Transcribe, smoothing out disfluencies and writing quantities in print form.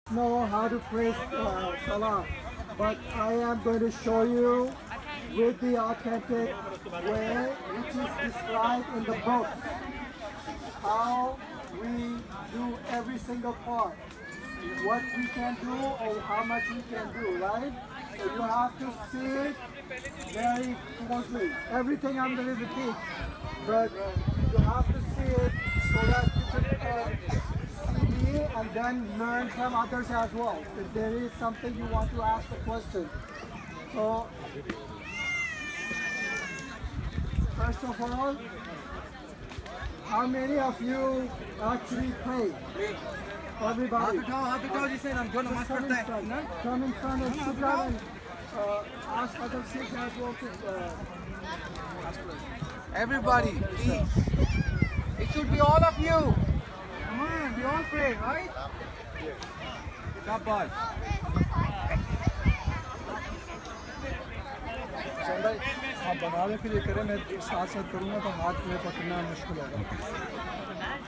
know how to pray Salat, but I am going to show you with the authentic way, which is described in the book, how we do every single part, what we can do or how much we can do, right? So you have to see it very closely. Everything I'm going to repeat, but you have to see it so that you can see me and then learn from others as well. If there is something you want to ask a question. So, first of all, how many of you actually pray? Everybody. Come in front and sit down and ask other kids as well to Everybody, please. It should be all of you. Come on, we all pray, right? Shabash. आप बना लें फिर ये करें मैं साथ साथ करूँगा तो हाथ में पकड़ना मुश्किल होगा